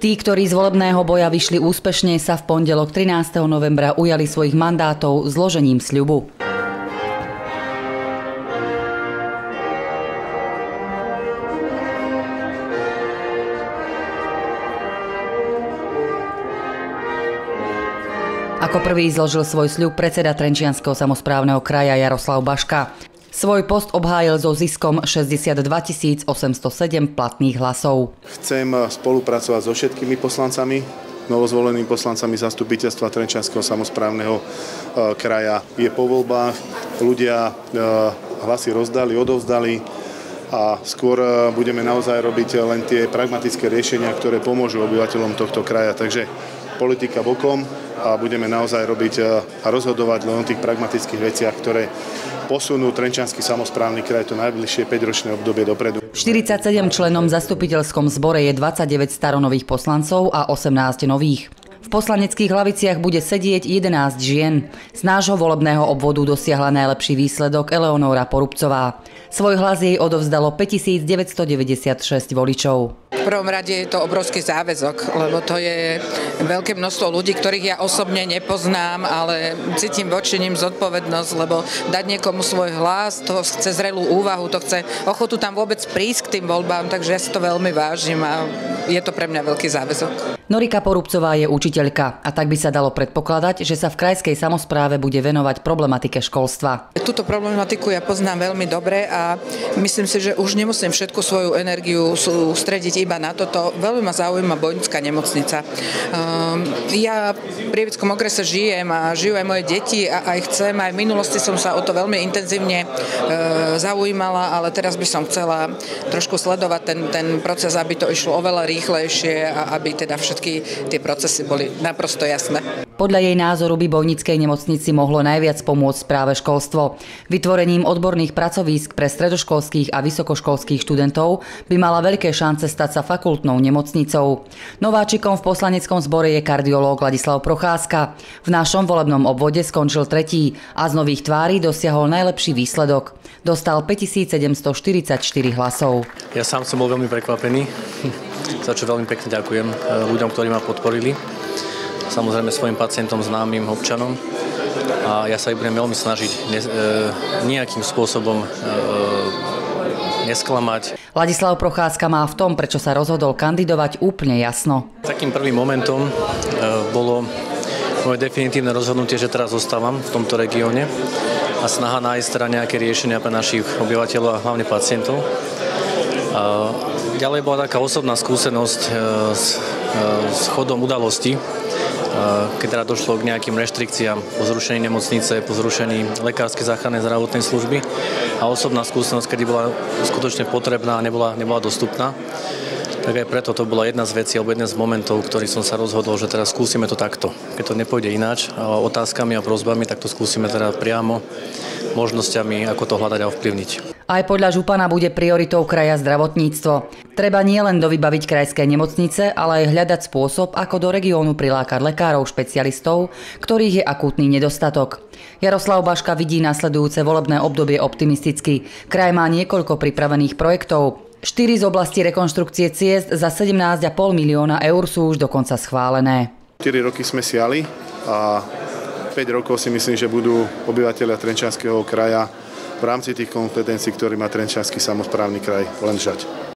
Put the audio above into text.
Tí, ktorí z volebného boja vyšli úspešne, sa v pondelok 13. novembra ujali svojich mandátov zložením sľubu. Ako prvý zložil svoj sľub predseda Trenčianskeho samosprávneho kraja Jaroslav Baška. Svoj post obhájil so ziskom 62 807 platných hlasov. Chcem spolupracovať so všetkými poslancami, novozvolenými poslancami zastupiteľstva Trenčianskeho samosprávneho kraja. Je po voľbách, ľudia hlasy rozdali, odovzdali a skôr budeme naozaj robiť len tie pragmatické riešenia, ktoré pomôžu obyvateľom tohto kraja. Takže politika bokom a budeme naozaj robiť a rozhodovať len o tých pragmatických veciach, ktoré posunú Trenčiansky samosprávny kraj to najbližšie 5-ročné obdobie dopredu. 47 členom v zastupiteľskom zbore je 29 staronových poslancov a 18 nových. V poslaneckých hlaviciach bude sedieť 11 žien. Z nášho volebného obvodu dosiahla najlepší výsledok Eleonóra Porubcová. Svoj hlas jej odovzdalo 5996 voličov. V prvom rade je to obrovský záväzok, lebo to je veľké množstvo ľudí, ktorých ja osobne nepoznám, ale cítim voči nim zodpovednosť, lebo dať niekomu svoj hlas, to chce zrelú úvahu, to chce ochotu tam vôbec prísť k tým voľbám, takže ja si to veľmi vážim a je to pre mňa veľký záväzok. Norika Porubcová je učiteľka a tak by sa dalo predpokladať, že sa v krajskej samospráve bude venovať problematike školstva. Túto problematiku ja poznám veľmi dobre a myslím si, že už nemusím všetku svoju energiu sústrediť iba na toto. Veľmi ma zaujíma Bojnická nemocnica. Ja v Prievickom okrese žijem a žijú aj moje deti a aj chcem. Aj v minulosti som sa o to veľmi intenzívne zaujímala, ale teraz by som chcela trošku sledovať ten proces, aby to išlo oveľa rýchlejšie a aby teda všetky tie procesy boli naprosto jasné. Podľa jej názoru by Bojnickej nemocnici mohlo najviac pomôcť práve školstvo. Vytvorením odborných pracovísk pre stredoškolských a vysokoškolských študentov by mala veľké šance stať sa fakultnou nemocnicou. Nováčikom v poslaneckom zbore je kardiológ Ladislav Procházka. V našom volebnom obvode skončil tretí a z nových tvári dosiahol najlepší výsledok. Dostal 5744 hlasov. Ja sám som bol veľmi prekvapený, za čo veľmi pekne ďakujem ľuďom, ktorí ma podporili. Samozrejme svojim pacientom, známym občanom. A ja sa budem veľmi snažiť nejakým spôsobom nesklamať. Ladislav Procházka má v tom, prečo sa rozhodol kandidovať, úplne jasno. Takým prvým momentom bolo moje definitívne rozhodnutie, že teraz zostávam v tomto regióne a snaha nájsť teda nejaké riešenia pre našich obyvateľov a hlavne pacientov. Ďalej bola taká osobná skúsenosť s chodom udalostí, keď teda došlo k nejakým reštrikciám po zrušení nemocnice, po zrušení lekárskej záchrannej zdravotnej služby a osobná skúsenosť, kedy bola skutočne potrebná a nebola dostupná. Tak aj preto to bola jedna z vecí alebo jeden z momentov, ktorý som sa rozhodol, že teraz skúsime to takto. Keď to nepôjde ináč, otázkami a prosbami, tak to skúsime teda priamo možnosťami, ako to hľadať a ovplyvniť. Aj podľa župana bude prioritou kraja zdravotníctvo. Treba nielen dovybaviť krajské nemocnice, ale aj hľadať spôsob, ako do regiónu prilákať lekárov, špecialistov, ktorých je akútny nedostatok. Jaroslav Baška vidí nasledujúce volebné obdobie optimisticky. Kraj má niekoľko pripravených projektov. 4 z oblasti rekonštrukcie ciest za 17,5 milióna eur sú už dokonca schválené. 4 roky sme siali a 5 rokov si myslím, že budú obyvateľia Trenčianskeho kraja v rámci tých kompetencií, ktorý má Trenčiansky samosprávny kraj, len žať.